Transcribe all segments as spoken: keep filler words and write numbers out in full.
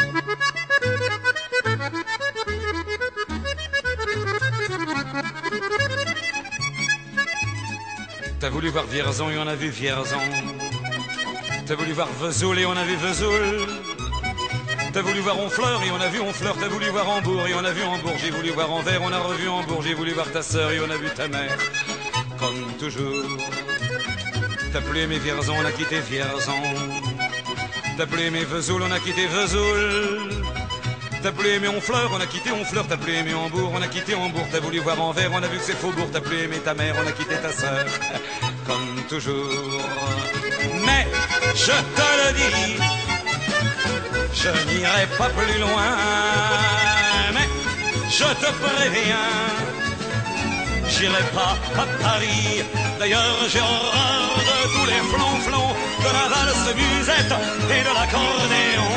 T'as voulu voir Vierzon et on a vu Vierzon. T'as voulu voir Vesoul et on a vu Vesoul. T'as voulu voir Honfleur et on a vu Honfleur. T'as voulu voir Hambourg et on a vu Hambourg. J'ai voulu voir Anvers, on a revu Hambourg. J'ai voulu voir ta sœur et on a vu ta mère. Comme toujours. T'as plus aimé Vierzon, on a quitté Vierzon. T'as plus aimé Vesoul, on a quitté Vesoul. T'as plus aimé Honfleur, on a quitté Honfleur. T'as plus aimé Hambourg, on a quitté Hambourg. T'as voulu voir Anvers, on a vu que c'est Faubourg. T'as plus aimé ta mère, on a quitté ta sœur. Comme toujours. Mais je te le dis, je n'irai pas plus loin. Mais je te préviens, j'irai pas à Paris. D'ailleurs j'ai horreur de tous les flonflons, de la valse musette et de l'accordéon.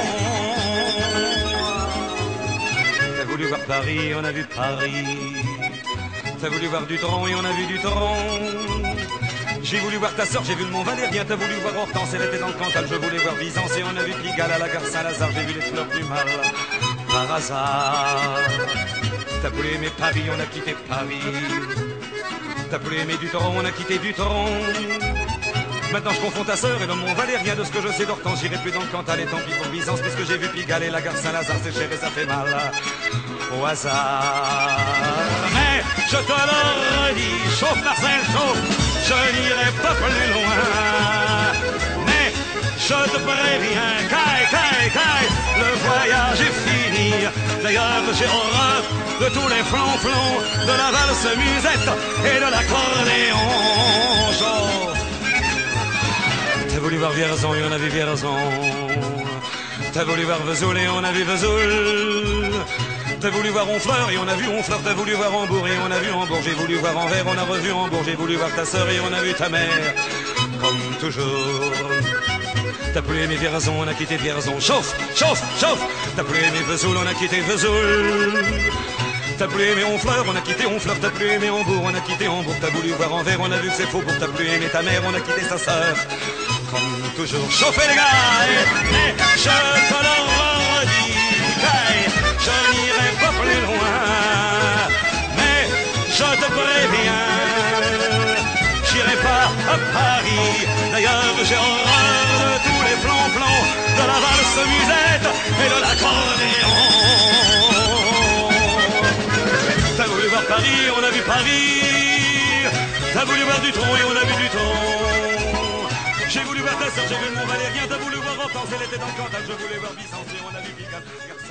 T'as voulu voir Paris, on a vu Paris. T'as voulu voir Dutronc et on a vu Dutronc. J'ai voulu voir ta sœur, j'ai vu le Mont Valérien. T'as voulu voir Hortense, elle était dans le Cantal. Je voulais voir Byzance et on a vu Pigalle à la gare Saint-Lazare. J'ai vu les fleurs du mal par hasard. T'as voulu aimer Paris, on a quitté Paris. T'as voulu aimer Dutronc, on a quitté Dutronc. Maintenant je confonds ta sœur et le Mont Valérien. De ce que je sais d'Hortense, j'irai plus dans le Cantal. Et tant pis pour Byzance, puisque j'ai vu Pigalle et la gare Saint-Lazare. C'est cher et ça fait mal au hasard. Mais je te le redis, chauffe Marcel, chauffe, je n'irai pas plus loin. Mais je te préviens, caille, caille, caille, le voyage est fini. D'ailleurs j'ai horreur de tous les flonflons, de la valse musette et de l'accordéon. Chauffe. T'as voulu voir Vierzon et on a vu Vierzon. T'as voulu voir Vesoul et on a vu Vesoul. T'as voulu voir Honfleur et on a vu Honfleur. T'as voulu voir Hambourg et on a vu Hambourg. J'ai voulu voir Anvers, on a revu Hambourg. J'ai voulu voir ta sœur et on a vu ta mère. Comme toujours. T'as plus aimé Vierzon, on a quitté Vierzon. Chauffe, chauffe, chauffe. T'as plus aimé Vesoul, on a quitté Vesoul. T'as plus aimé Honfleur, on a quitté Honfleur. T'as plus aimé Hambourg, on a quitté Hambourg. T'as voulu voir Anvers, on a vu que c'est Faubourg. T'as plus aimé ta mère, on a quitté sa sœur. Comme toujours. Chauffez les gars, mais je te le redis. Je n'irai pas plus loin, mais je te préviens, j'irai pas à Paris. D'ailleurs j'ai horreur de tous les plans-plans, de la valse musette et de l'accordéon. T'as voulu voir Paris, on a vu Paris. T'as voulu voir Dutronc et on a vu Dutronc. J'ai voulu voir ta sœur, j'ai vu le Mont Valérien. T'as voulu voir Hortense, elle était dans le Cantal. Je voulais voir Byzance et on a vu Pigalle.